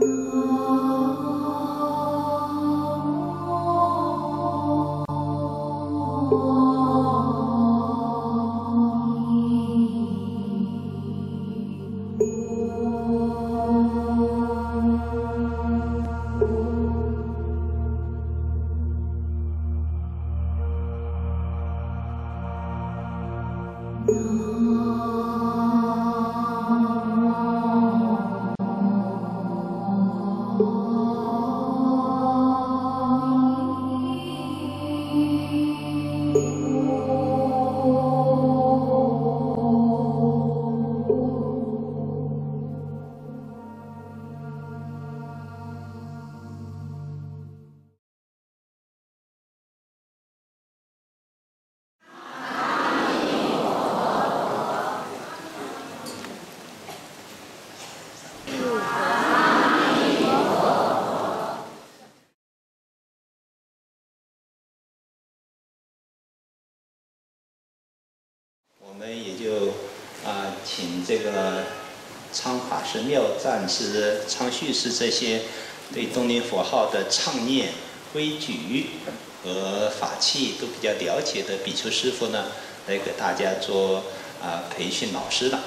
我们也就请这个昌法师、妙赞师、昌旭师这些对东林佛号的唱念、规矩和法器都比较了解的比丘师父呢，来给大家做培训老师了。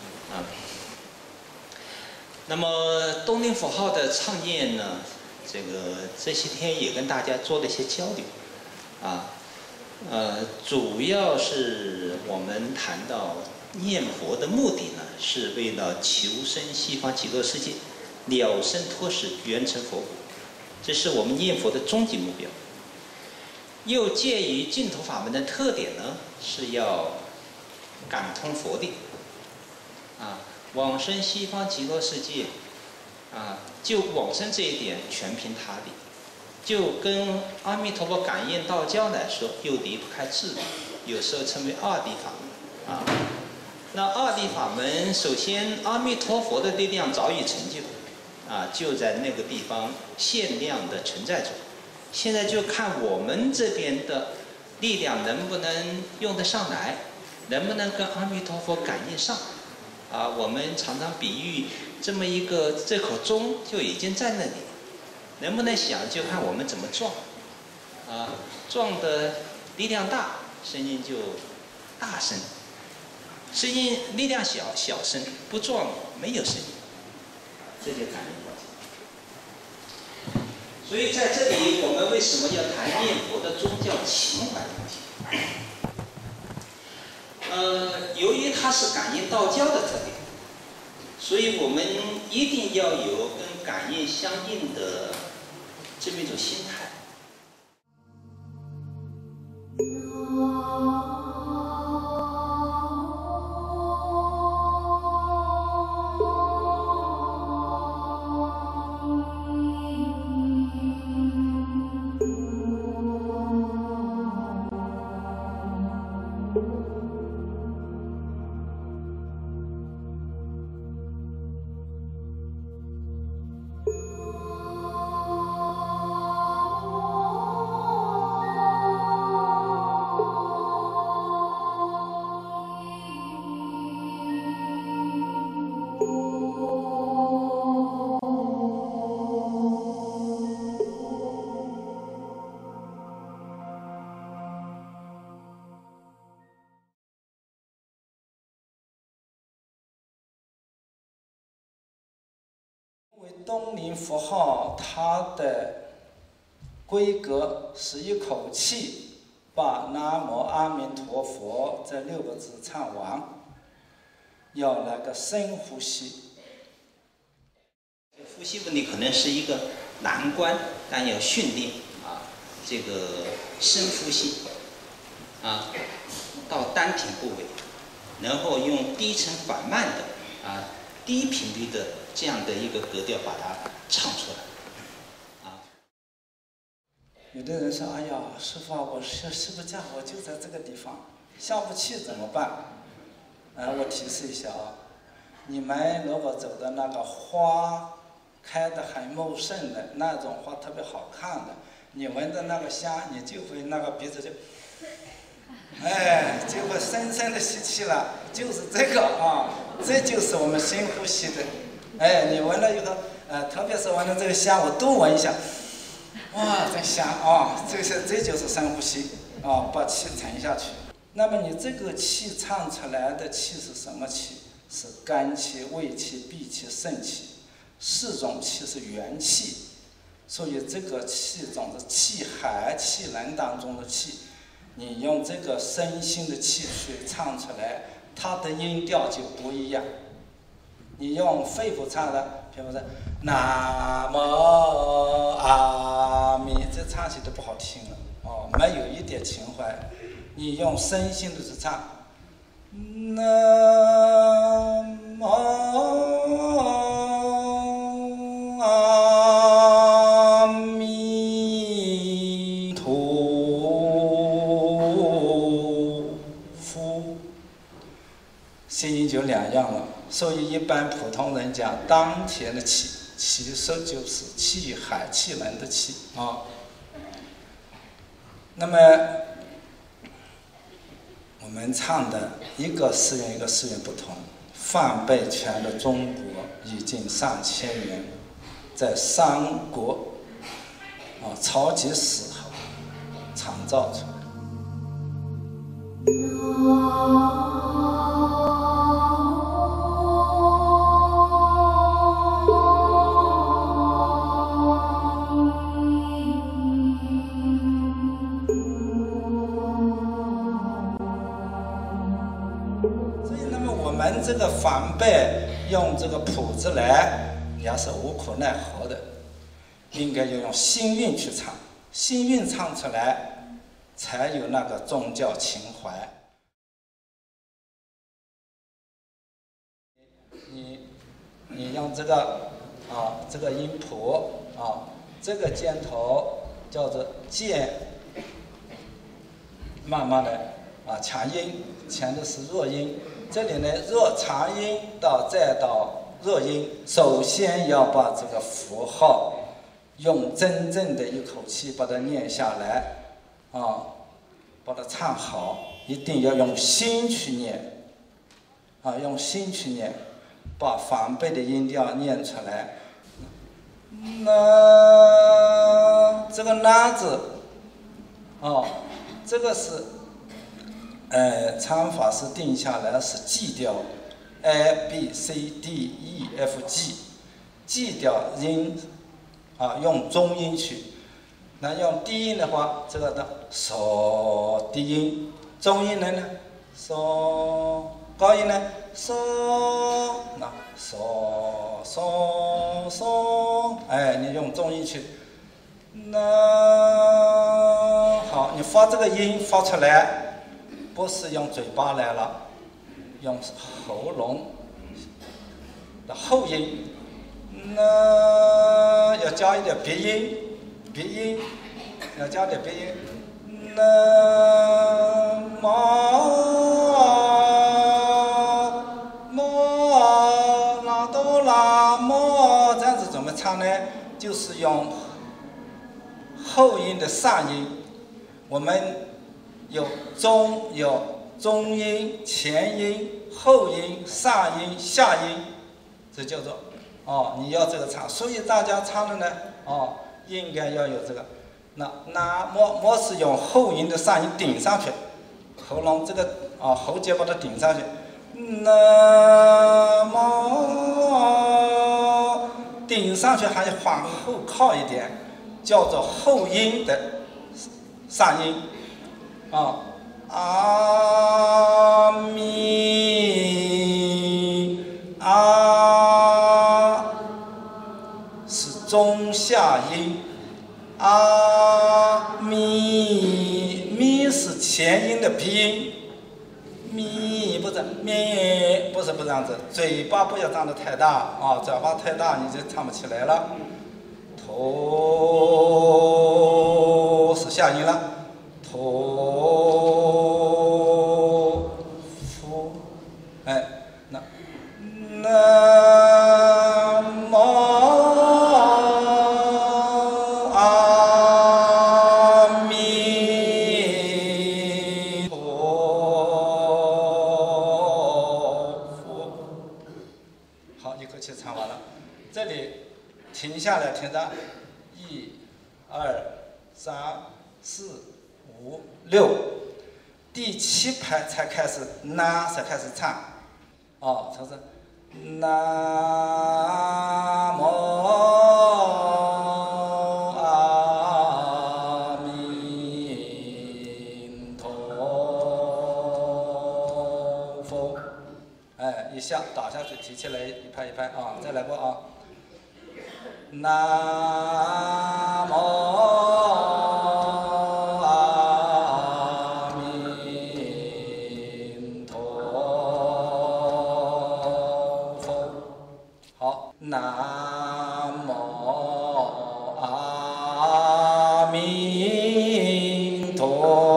那么东林佛号的唱念呢，这些天也跟大家做了一些交流主要是我们谈到念佛的目的呢，是为了求生西方极乐世界，了生脱死，圆成佛果，这是我们念佛的终极目标。又介于净土法门的特点呢，是要感通佛力往生西方极乐世界就往生这一点全凭他力。就跟阿弥陀佛感应道交来说，又离不开智力，有时候称为二谛法门那二谛法门，首先阿弥陀佛的力量早已成就就在那个地方限量的存在中。现在就看我们这边的力量能不能用得上来，能不能跟阿弥陀佛感应上我们常常比喻这么一个这口钟就已经在那里。能不能响就看我们怎么撞撞的力量大，声音就大声；声音力量小，小声；不撞没有声音，这就感应了解。所以在这里，我们为什么要谈念佛的宗教情怀问题？由于它是感应道交的特点，所以我们一定要有跟感应相应的这么一种心态。 因为东林佛号它的规格是一口气把南无阿弥陀佛这6个字唱完，要来个深呼吸。 呼吸问题可能是一个难关，但要训练这个深呼吸到丹田部位，然后用低沉缓慢的低频率的这样的一个格调把它唱出来有的人说：“哎呀，师父我是不是这样？我就在这个地方下不去怎么办？”我提示一下你们如果走的那个花开得很茂盛的那种花，特别好看的，你闻的那个香，你就会那个鼻子就，就会深深的吸气了，就是这个这就是我们深呼吸的。你闻了以后， 特别是闻到这个香，我多闻一下，哇，真香啊！这就是深呼吸啊，把气沉下去。那么你这个气唱出来的气是什么气？是肝气、胃气、闭气、肾气，4种气是元气。所以这个气种是气海、气能当中的气，你用这个身心的气去唱出来，它的音调就不一样。你用肺部唱的，比如说南无阿弥，这唱起来都不好听了哦，没有一点情怀。你用身心的去唱，南无阿弥陀佛，声音就两样了。所以一般普通人讲丹田的气，其实就是气海气门的气啊。那么我们唱的一个寺院一个寺院不同，梵呗传到中国已经上千年，在三国曹节时候创造出来。这个梵呗用这个谱子来也是无可奈何的，应该要用心韵去唱，心韵唱出来才有那个宗教情怀。你用这个这个音谱这个箭头叫做箭，慢慢的强音，强的是弱音。这里呢，弱长音再到弱音，首先要把这个符号用真正的一口气把它念下来把它唱好，一定要用心去念用心去念，把梵呗的音调念出来。这个那字这个是唱法是定下来是 G 调 ，A B C D E F G 调音用中音去。那用低音的话，这个的嗦低音，中音呢嗦，高音呢嗦，那嗦嗦嗦，你用中音去。那好，你发这个音发出来。不是用嘴巴来了，用喉咙的后音，那要加一点鼻音，要加点鼻音，那拉哆拉这样子怎么唱呢？就是用后音的上音，我们有中音、前音、后音、上音、下音，这叫做你要这个唱。所以大家唱的呢应该要有这个。那么是用后音的上音顶上去，喉咙这个喉结把它顶上去。那么顶上去还往后靠一点，叫做后音的上音。阿弥是中下音，阿弥是前音的鼻音，咪不是咪不是这样子，嘴巴不要张得太大嘴巴太大你就唱不起来了。头是下音了。南无阿弥陀佛。好，一口气唱完了。这里停下来，停着，1、2、3、4、5、6，第7拍才开始才开始唱。哦，他说南无阿弥陀佛。哎，一下打下去，提起来一拍一拍啊，再来过啊。南无阿弥陀佛。好，南无阿弥陀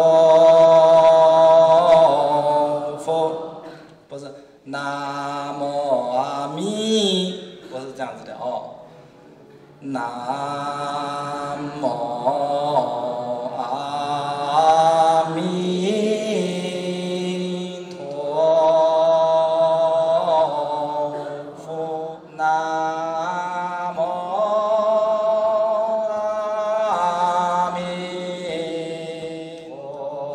佛，不是南无阿弥，不是这样子的哦。南无阿弥陀佛，南无阿弥陀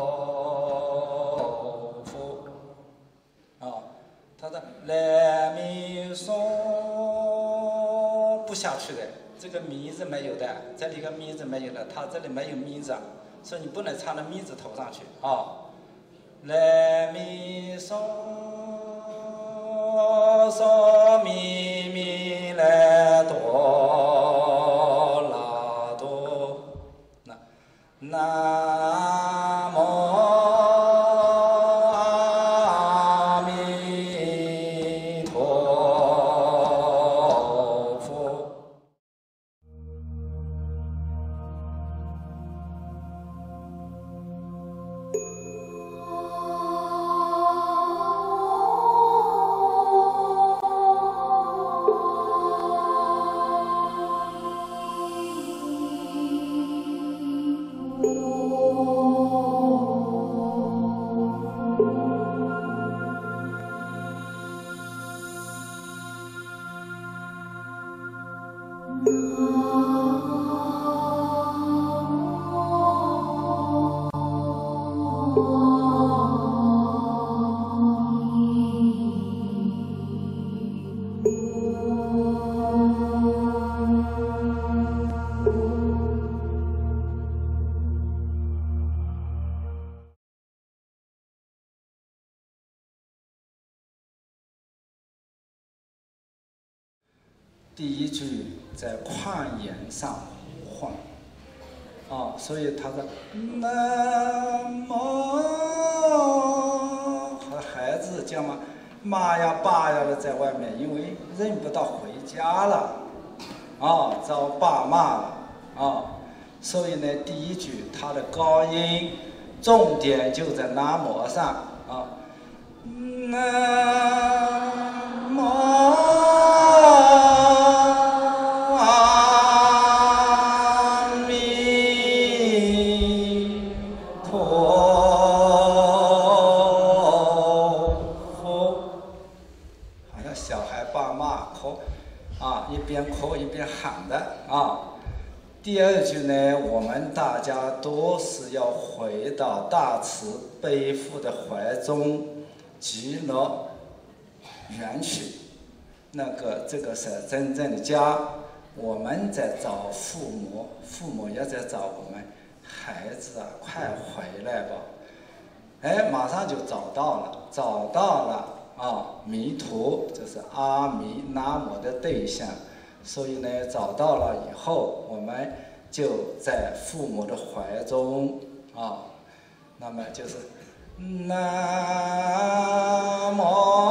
佛。他的来咪嗦不下去的。这个咪字没有的，这里个咪字没有的，它这里没有咪字，所以你不能唱到咪字头上去啊。来咪嗦嗦咪咪来哆啦哆，南无阿弥陀佛。第一句在旷言上呼唤，所以他说南无，和孩子叫嘛妈呀爸呀的在外面，因为认不到回家了，遭爸骂了，所以呢第一句它的高音重点就在南无上南无一边哭一边喊的第二句呢，我们大家都是要回到大慈悲父的怀中，极乐园去。这个是真正的家。我们在找父母，父母也在找我们。孩子啊，快回来吧！马上就找到了。弥陀就是阿弥南无的对象，所以呢，找到了以后，我们就在父母的怀中那么就是南无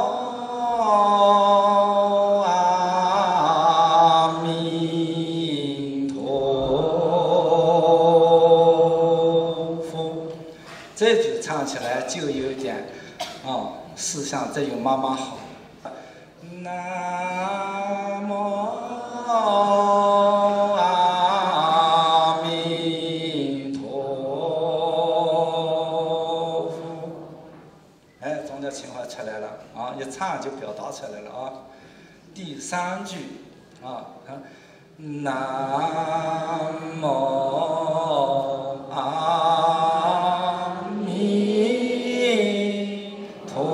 阿弥陀佛。这句唱起来就有点思想只有妈妈好。南无阿弥陀佛。中间情怀出来了一唱就表达出来了第三句南无阿弥陀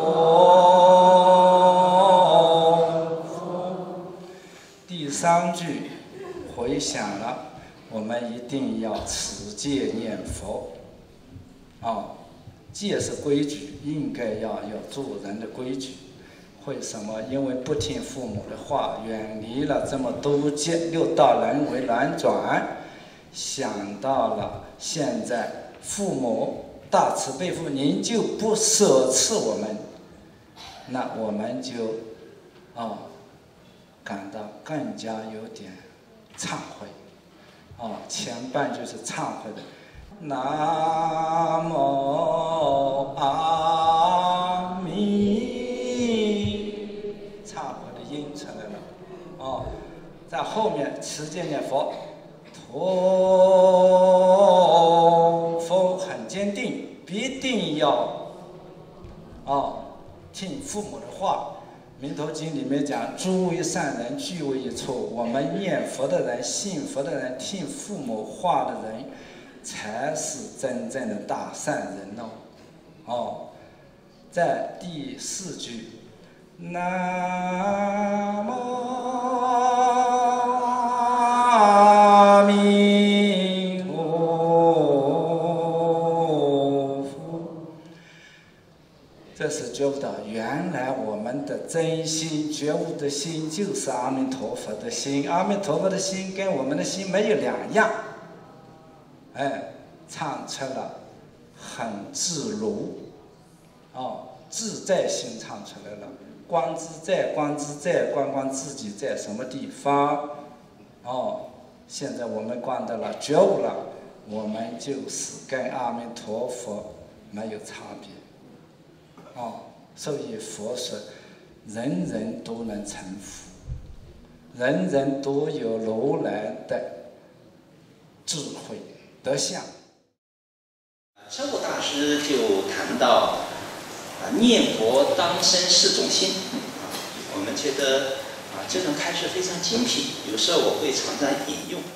佛。第3句回想了，我们一定要持戒念佛。戒是规矩，应该要有做人的规矩。为什么？因为不听父母的话，远离了这么多劫，6道轮回轮转，想到了现在父母大慈悲父，您就不舍弃我们，那我们就感到更加有点忏悔。前半句是忏悔的，南无阿弥，忏悔的音出来了。在后面持戒念佛，陀佛很坚定，必定要听父母的话。《弥陀经》里面讲，诸为善人俱为一处。我们念佛的人、信佛的人、听父母话的人，才是真正的大善人在第4句，南无阿弥陀佛。这是觉悟到，原来我们的真心觉悟的心就是阿弥陀佛的心，阿弥陀佛的心跟我们的心没有两样。唱出了很自如，自在心唱出来了。观自在，观自在，观观自己在什么地方？现在我们观到了，觉悟了，我们就是跟阿弥陀佛没有差别。所以佛说，人人都能成佛，人人都有如来的智慧德相。 车悟大师就谈到念佛当生4种心。我们觉得这种开示非常精辟，有时候我会常常引用。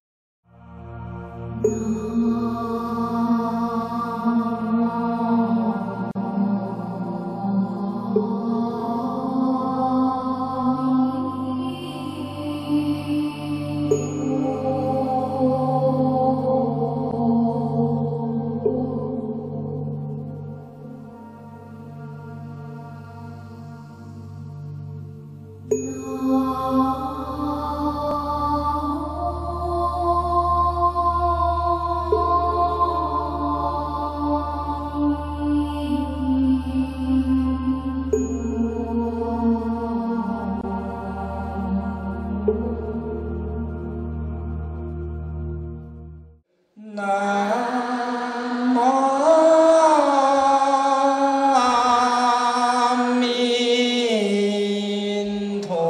南无阿弥陀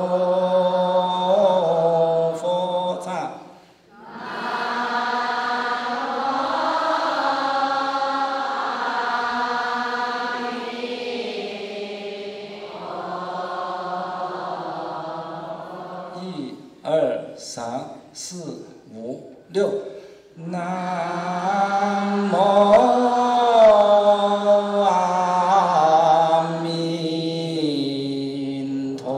佛。唱。1、2、3、4、5、6。南无阿弥陀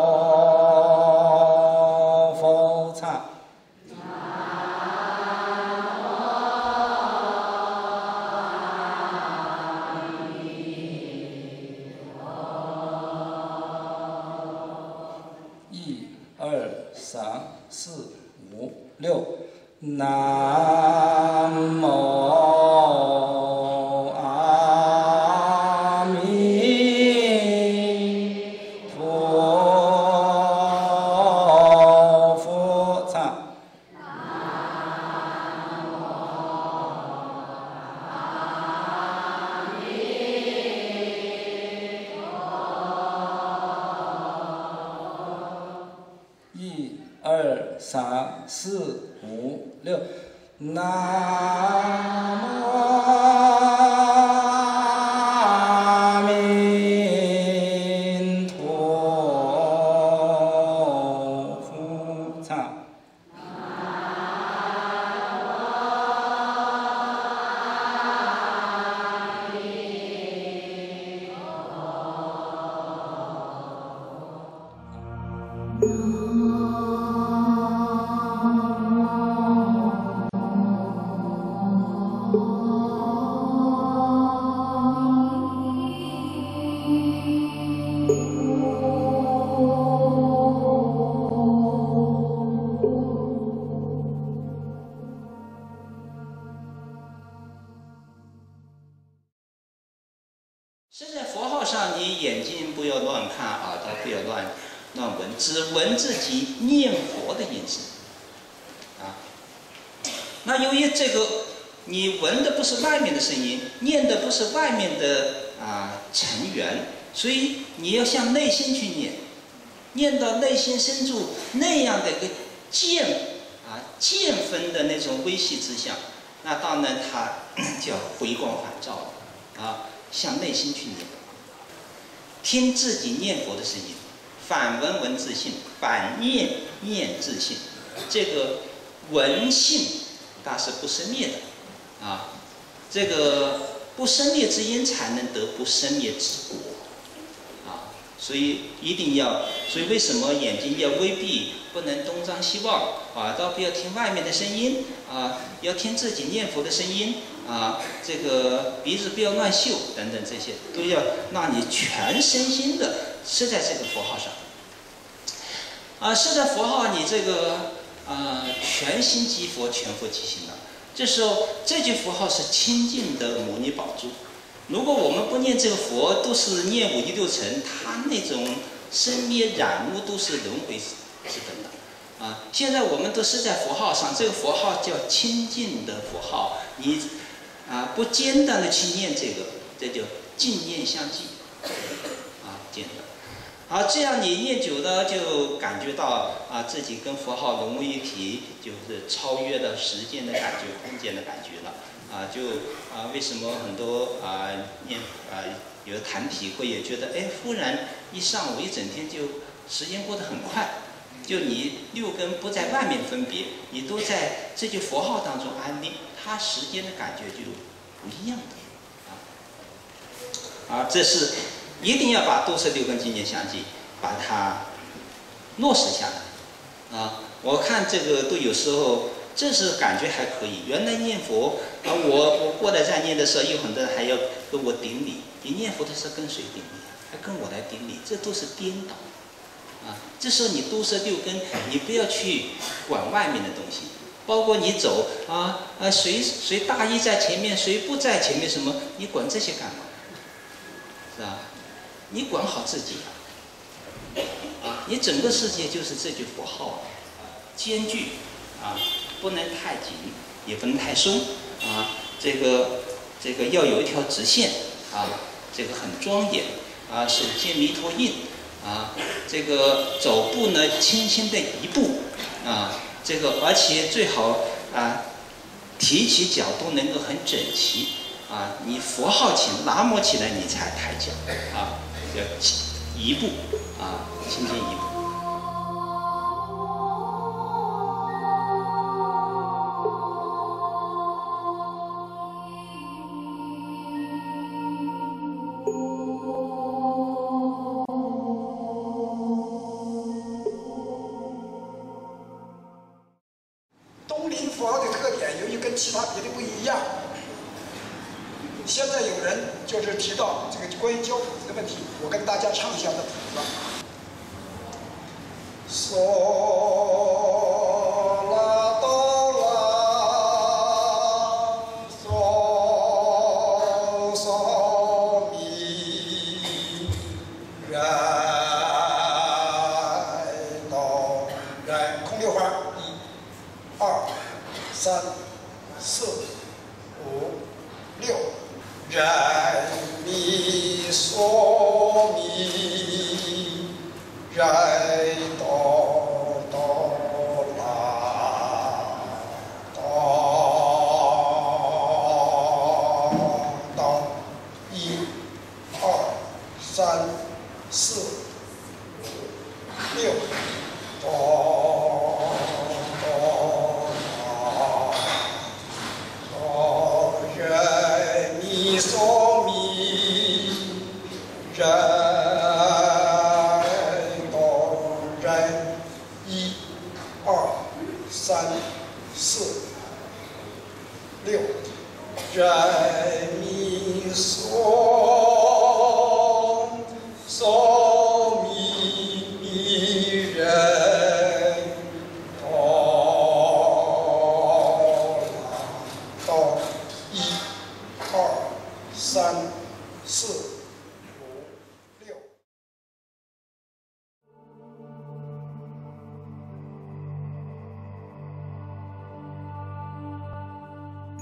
佛。唱。1、2、3、4、5、6。南无阿弥陀佛。唱。1、2、3、4、5、6。南无阿弥陀佛。唱。 上你眼睛不要乱看，耳朵不要乱闻，只闻自己念佛的音声。那由于这个，你闻的不是外面的声音，念的不是外面的成缘，所以你要向内心去念到内心深处那样的一个见分的那种微细之相，那当然它叫回光返照了向内心去念，听自己念佛的声音，反闻自性，反念自性，这个闻性它是不生灭的这个不生灭之因才能得不生灭之果所以一定要，所以为什么眼睛要微闭，不能东张西望，耳朵不要听外面的声音要听自己念佛的声音这个鼻子不要乱嗅等等，这些都要让你全身心的是在这个佛号上是在佛号，你这个全心即佛，全佛即心了。这时候这句佛号是清净的摩尼宝珠。如果我们不念这个佛，都是念五欲六尘，它那种生灭染污都是轮回之本的现在我们都是在佛号上，这个佛号叫清净的佛号，你不间断的去念这个，这就净念相继间断这样你念久了就感觉到自己跟佛号融为一体，就是超越了时间的感觉、空间的感觉了为什么很多有的谈体会也觉得忽然一上午一整天就时间过得很快，就你六根不在外面分别，你都在这句佛号当中安定，它时间的感觉就不一样的这是一定要把都是六根净念相继把它落实下来我看这个都有时候这是感觉还可以。原来念佛我过来在念的时候，有很多人还要跟我顶礼。你念佛的时候跟谁顶礼还跟我来顶礼，这都是颠倒这时候你都是六根，你不要去管外面的东西，包括你走谁大意在前面，谁不在前面什么，你管这些干嘛？是吧？你管好自己你整个世界就是这句佛号兼具不能太紧，也不能太松这个要有一条直线这个很庄严手接弥陀印这个走步呢轻轻的一步这个而且最好提起脚都能够很整齐你佛号起南无起来你才抬脚要一步轻轻一步。 东林佛号的特点，由于跟其他别的不一样。现在有人就是提到这个关于教谱子的问题，我跟大家唱一下这谱子。嗦啦哆啦，嗦嗦咪，来哆来，空六花，1、2、3、4、5、6。人咪嗦咪，人哆哆啦，哆哆，1、2、3、4、5、6，哆哆啦，哆人咪嗦咪，人哆人，1、2、3、4、6，人咪嗦嗦咪人哆啦哆，1、2、3、4、5。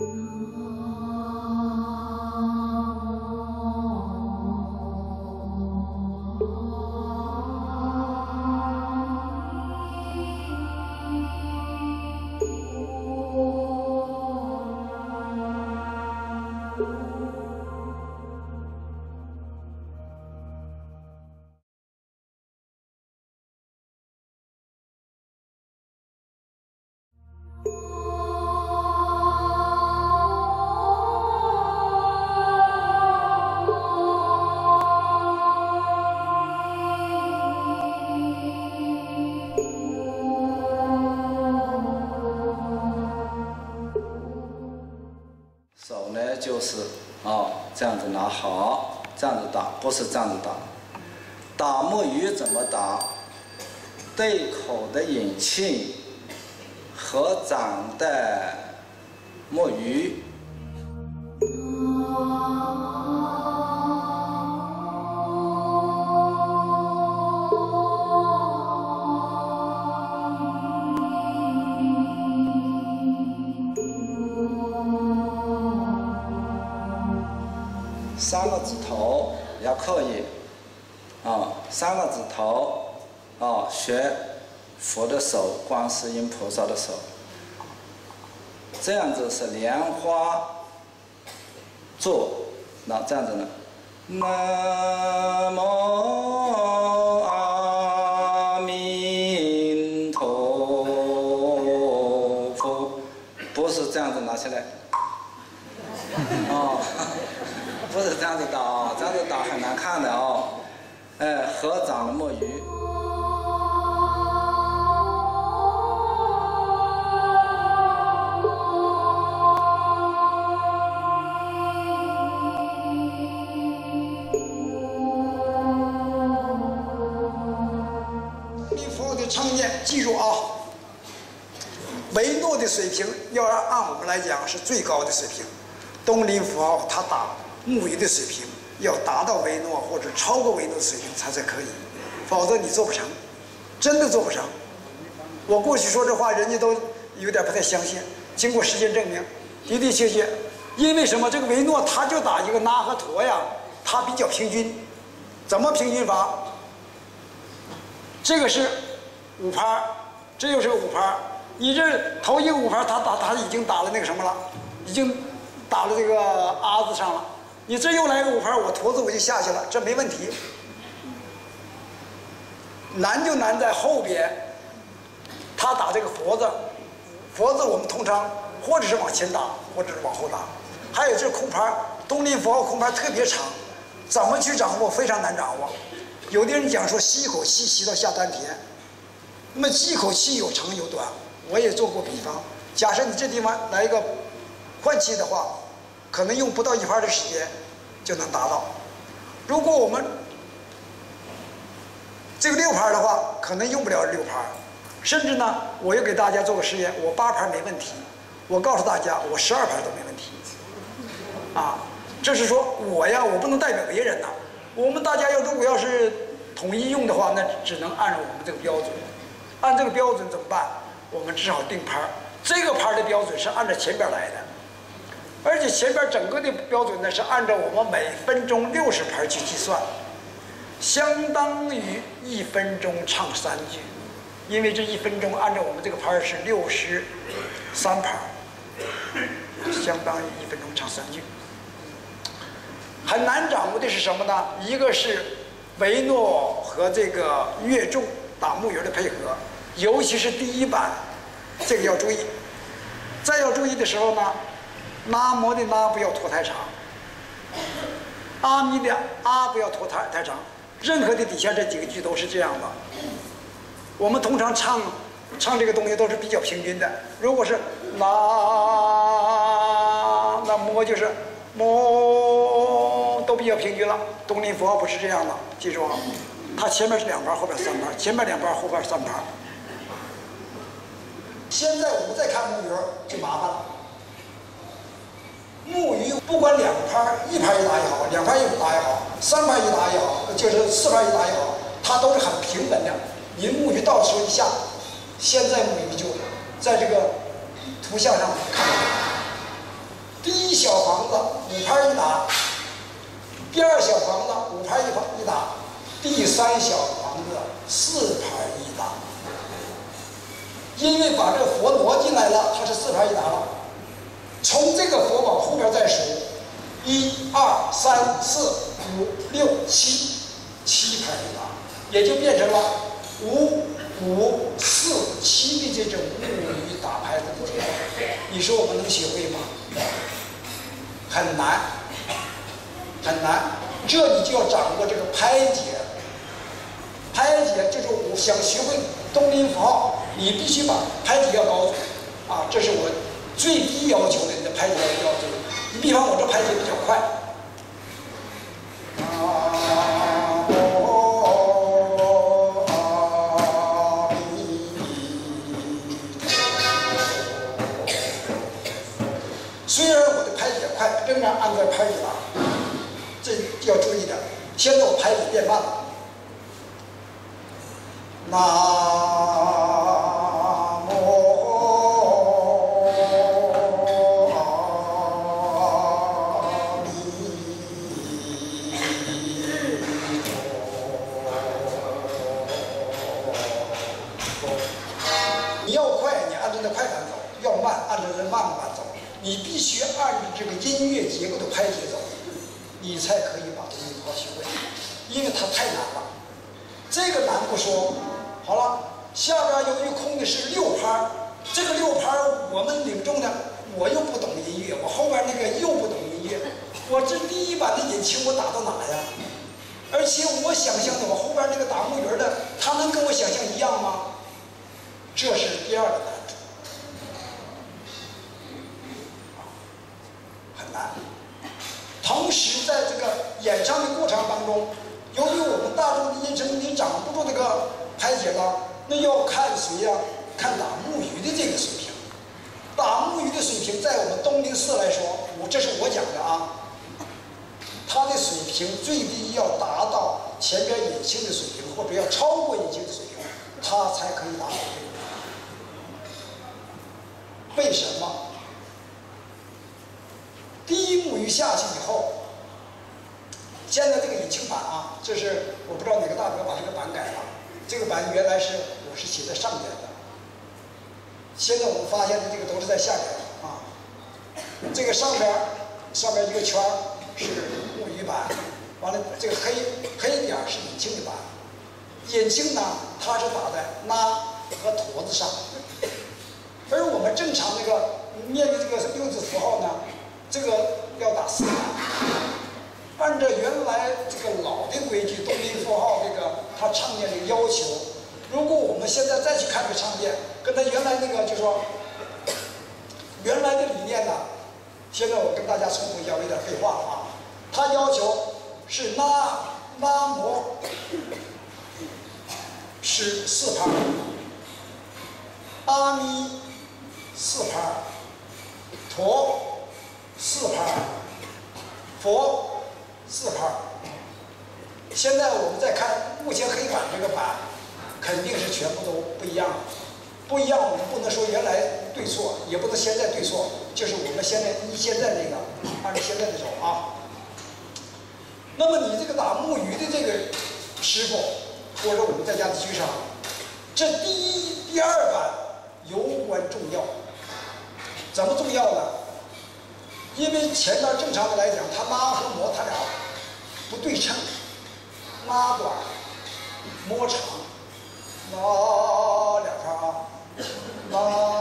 手呢就是这样子拿好，这样子打，不是这样子打。打木鱼怎么打？对口的引磬，合掌的木鱼。三个指头要刻意三个指头学佛的手，观世音菩萨的手，这样子是莲花坐，那这样子呢？南无阿弥陀佛，不是这样子拿起来，不是这样子打这样子打很难看的合掌的木鱼。 唱念，记住维诺的水平要按我们来讲是最高的水平。东林符号他打木鱼的水平要达到维诺或者超过维诺的水平才可以，否则你做不成，真的做不成。我过去说这话，人家都有点不太相信。经过实践证明，的的确确，因为什么？这个维诺他就打一个拉和陀呀，它比较平均。怎么平均法？这个是5拍，这又是个5拍。你这头一个5拍，他已经打了那个什么了，已经打了这个阿字上了。你这又来个5拍，我驼子我就下去了，这没问题。难就难在后边，他打这个佛字，佛字我们通常或者是往前打，或者是往后打。还有这空拍，东林符号空拍特别长，怎么去掌握非常难掌握。有的人讲说吸一口气吸到下丹田。那么吸一口气有长有短，我也做过比方。假设你这地方来一个换气的话，可能用不到1拍的时间就能达到。如果我们这个6拍的话，可能用不了6拍，甚至呢，我又给大家做个实验，我8拍没问题，我告诉大家我12拍都没问题。这是说我不能代表别人呐。我们大家如果要是统一用的话，那只能按照我们这个标准。按这个标准怎么办？我们只好定拍。这个拍的标准是按照前边来的，而且前边整个的标准呢是按照我们每分钟60拍去计算，相当于1分钟唱3句。因为这1分钟按照我们这个拍是63拍，相当于1分钟唱3句。很难掌握的是什么呢？一个是维诺和这个乐重打木鱼的配合，尤其是第1版，这个要注意。再要注意的时候呢，拉摩的拉不要拖太长，阿弥的阿不要拖太长。任何的底下这几个句都是这样的。我们通常唱这个东西都是比较平均的。如果是拉，那摩就是摩，都比较平均了。东林符号不是这样的，记住它前面是2拍，后边3拍，前面2拍，后边3拍。现在我们再看木鱼就麻烦了。木鱼不管2拍，1拍一打也好，2拍一打也好，3拍一打也好，就是4拍一打也好，它都是很平稳的。您木鱼到的时候一下，现在木鱼就在这个图像上看到， 第一小房子5拍一打，第二小房子5拍一打，第三小房子4拍一打。因为把这个佛挪进来了，它是4拍一打了。从这个佛往后边再数，1、2、3、4、5、6、7拍一打，也就变成了5、5、4、7的这种木鱼打拍子的结果。你说我们能学会吗？很难，很难。这你就要掌握这个拍节。拍节就是我想学会东林符号，你必须把拍节要高准啊，这是我最低要求的，你的拍节要准。你比方我这拍节比较快。虽然我的拍节快，仍然按照拍节打，这要注意的。现在我拍节变慢了，南无阿弥陀佛。你要快，你按照那快板走；要慢，按照那慢板走。你必须按照这个音乐结构的拍节走，你才可以把这个符号学会，因为它太难了。这个难不说，好了，下边由于空的是6拍，这个6拍我们领众呢，我又不懂音乐，我后边那个又不懂音乐，我这第一版的引擎我打到哪呀？而且我想象的，我后边那个打木鱼的，他能跟我想象一样吗？这是第二个难处。很难。同时，在这个演唱的过程当中，由于我们大众的音声你掌不住这个拍节了，那要看谁呀？看打木鱼的这个水平。打木鱼的水平，在我们东林寺来说，这是我讲的啊，他的水平最低要达到前边引磬的水平，或者要超过引磬的水平，他才可以打好这个。为什么？第一木鱼下去以后，现在这个引磬板啊，这是我不知道哪个大哥把这个板改了。这个板原来是我是写在上边的，现在我们发现的这个都是在下边啊。这个上边一个圈是木鱼板，完了这个黑点是引磬的板。引磬呢，它是打在拉和坨子上，而我们正常那个面对这个6字符号呢，这个要打4板。按照原来这个老的规矩，东林符号这个他唱念这个要求，如果我们现在再去看这个唱念，跟他原来那个就说原来的理念呢，现在我跟大家重复一下，我有点废话了啊。他要求是拉摩是4拍，阿弥4拍，陀4拍，佛4拍。现在我们再看目前黑板这个板，肯定是全部都不一样的。不一样，我们不能说原来对错，也不能现在对错，就是我们现在那个按照现在的走啊。那么你这个打木鱼的这个师傅，或者我们在家的居士，这第1、第2板尤关重要。怎么重要呢？因为前边正常的来讲，它拉和摩它俩不对称，拉短，摸长，拉2拍啊，拉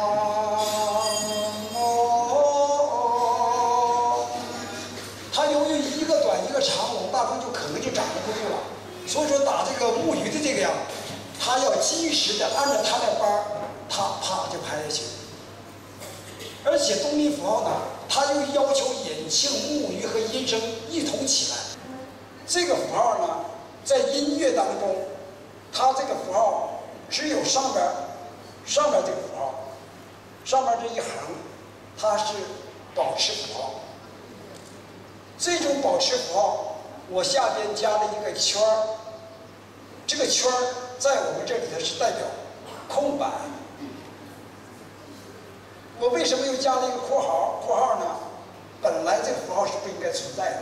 摩。它由于一个短一个长，我们大众就可能就掌握不住了。所以说打这个木鱼的这个呀，它要及时的按照它的班，它啪就拍下去。而且东林符号呢，它又要求引磬、木鱼和音声一同起来。这个符号呢，在音乐当中，它这个符号只有上边这个符号，上面这一横，它是保持符号。这种保持符号，我下边加了一个圈儿，这个圈儿在我们这里头是代表空板。我为什么又加了一个括号呢？ 本来这个符号是不应该存在的，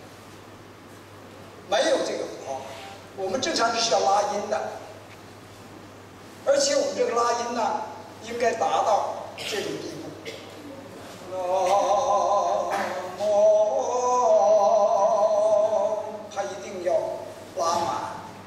没有这个符号，我们正常是要拉音的，而且我们这个拉音呢，应该达到这种地步，它一定要拉满，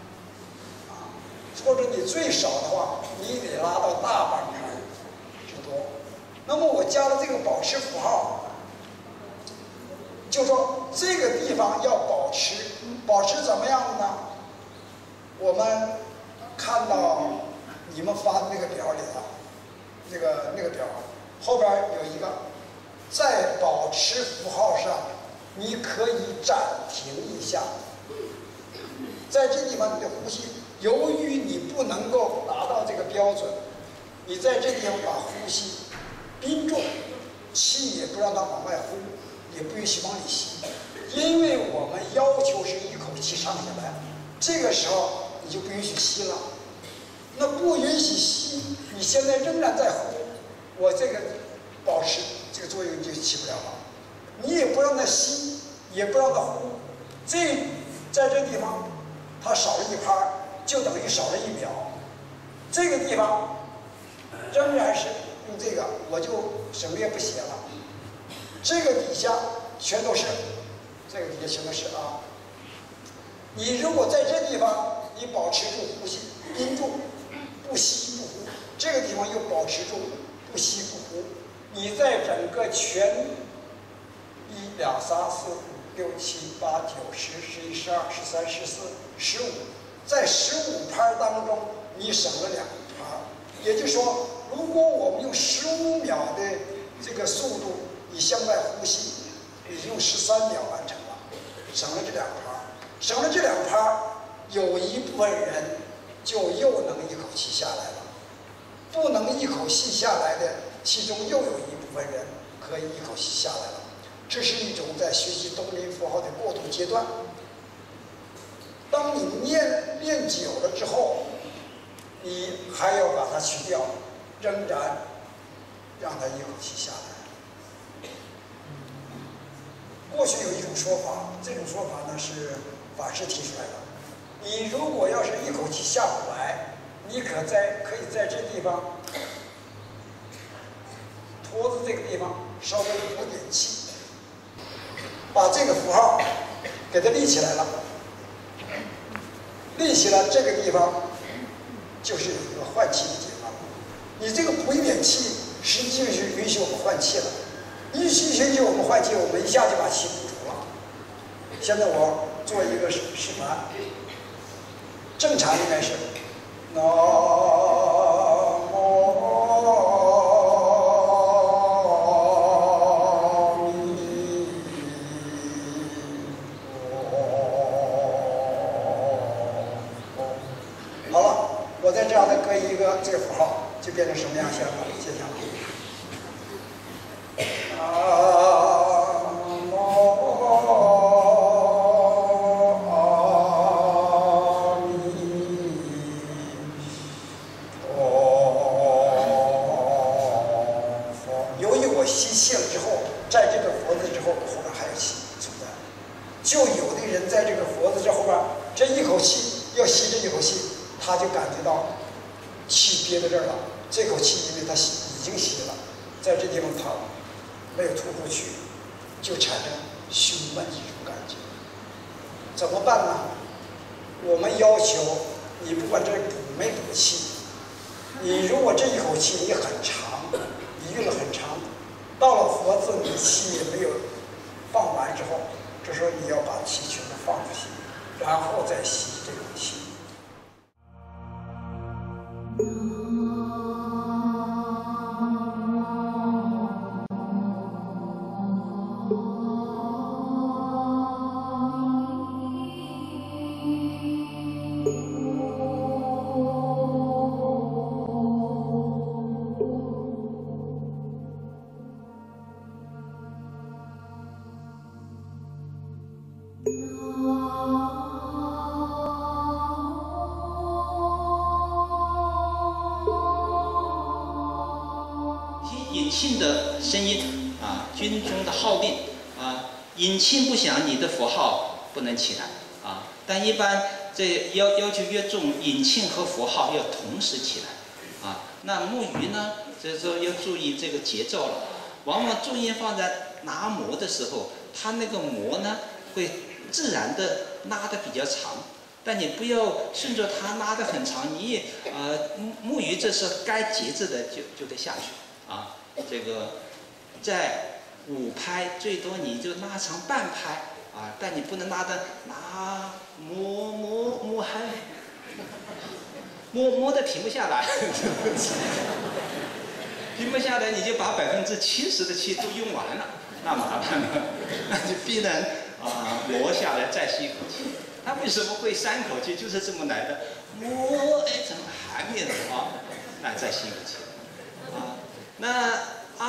或者你最少的话，你得拉到大半拍之多。那么我加了这个保持符号，就说这个地方要保持怎么样的呢？我们看到你们发的那个表里头，那个表后边有一个，在保持符号上，你可以暂停一下。在这地方你的呼吸，由于你不能够达到这个标准，你在这地方把呼吸憋住，气也不让它往外呼，也不允许往里吸，因为我们要求是一口气上下来，这个时候你就不允许吸了。那不允许吸，你现在仍然在呼，我这个保持这个作用就起不了了。你也不让它吸，也不让它呼，在这地方它少了一拍，就等于少了1秒。这个地方仍然是用这个，我就省略不写了。这个底下全都是，这个底下全都是啊。你如果在这地方你保持住呼吸，憋住，不吸不呼，这个地方又保持住不吸不呼，你在整个全1、2、3、4、5、6、7、8、9、10、11、12、13、14、15，在15拍当中你省了2拍，也就是说，如果我们用15秒的这个速度你向外呼吸，你用13秒完成了，省了这2拍，省了这2拍，有一部分人就又能一口气下来了，不能一口气下来的，其中又有一部分人可以一口气下来了。这是一种在学习动音符号的过渡阶段。当你练久了之后，你还要把它去掉，仍然让它一口气下来。过去有一种说法，这种说法呢是法师提出来的。你如果要是一口气下不来，你可以在这地方脖子这个地方稍微补点气，把这个符号给它立起来了。立起来这个地方就是有一个换气的地方。你这个补一点气，实际上是允许我们换气了。允许我们换气，我们一下就把气补足了。现在我做一个示范，正常应该是南我在这样的搁一个这个符号，就变成什么样现象了？由于我吸气了之后，在这个佛字之后，后边还有气存在，就有的人在这个佛字这后边，这一口气要吸这一口气。他就感觉到气憋在这儿了，这口气因为他已经吸了，在这地方他没有吐出去，就产生胸闷这种感觉。怎么办呢？我们要求你不管这补没补气，你如果这一口气你很长，你用了很长，到了佛字你气也没有放完之后，这时候你要把气全部放出去，然后再吸这口气。 引磬的声音啊，军中的号令引磬不响，你的佛号不能起来啊。但一般这要求越重，引磬和佛号要同时起来啊。那木鱼呢，这时候要注意这个节奏了。往往重音放在拿摩的时候，它那个摩呢会自然的拉得比较长，但你不要顺着它拉得很长，你木鱼这是该节制的就得下去啊。这个在5拍最多你就拉长半拍啊，但你不能拉的拿摩嗨，摸的停不下来。停不下来，你就把70%的气都用完了，那麻烦了，那就必然磨下来再吸一口气。他为什么会3口气？就是这么来的。摸，哎，怎么还没有啊？那再吸一口气。啊，那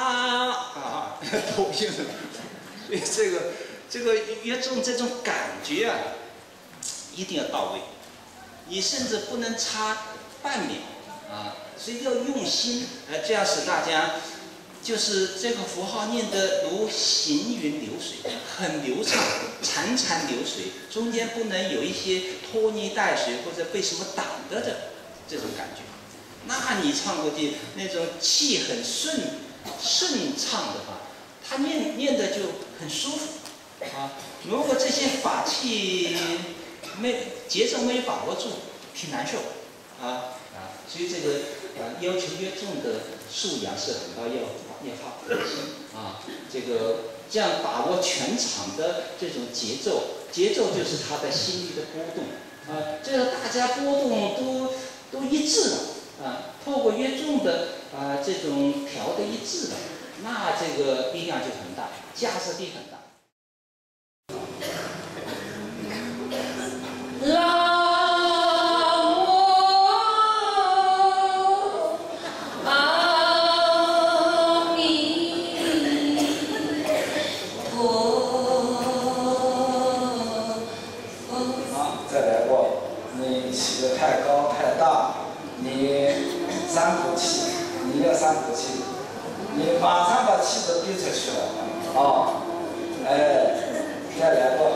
头晕了。所以这个乐重这种感觉啊，一定要到位。你甚至不能差半秒啊。所以要用心，这样使大家就是这个符号念得如行云流水，很流畅，潺潺流水，中间不能有一些拖泥带水或者被什么挡着的这种感觉。那你唱过去那种气很顺畅的话，他念的就很舒服啊。如果这些法器节奏没有把握住，挺难受啊。所以这个要求越重的素养是很高，要发挥心啊。这样把握全场的这种节奏就是他的心率的波动啊。这个大家波动都一致了啊。透过越重的这种调的一致了，那这个力量就很大，加持力很大。 3口气，你要3口气，你马上把气都憋出去了，哦，哎，再来过，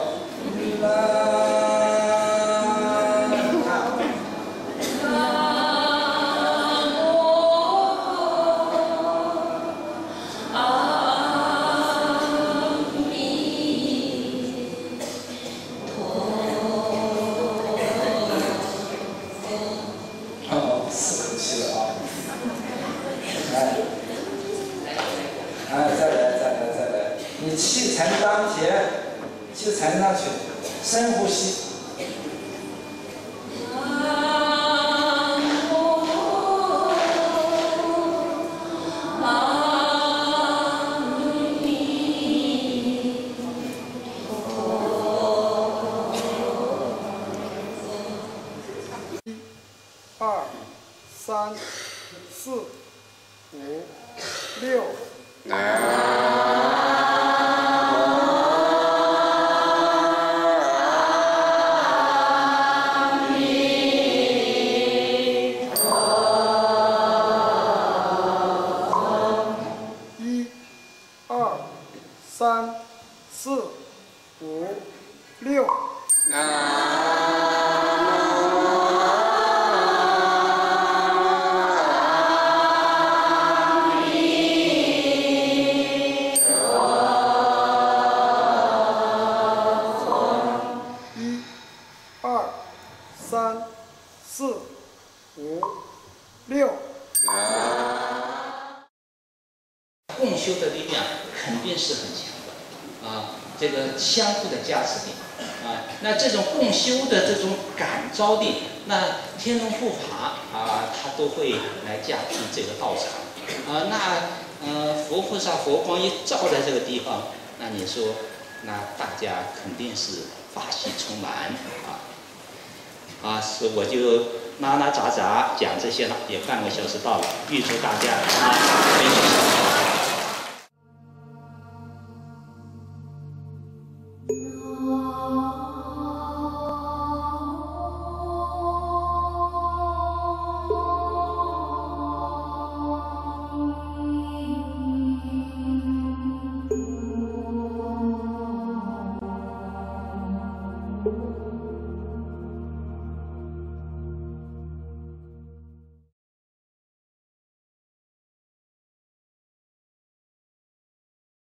你气沉丹田，气沉上去，深呼吸。 1、2、3、4、5、6。3、4、5、6。3、4、5、6。 共修的力量肯定是很强的啊，这个相互的加持力啊，那这种共修的这种感召力，那天龙护法他都会来加持这个道场啊。那佛菩萨佛光一照在这个地方，那你说，那大家肯定是法喜充满所以我就拉杂讲这些了，也半个小时到了，预祝大家分享。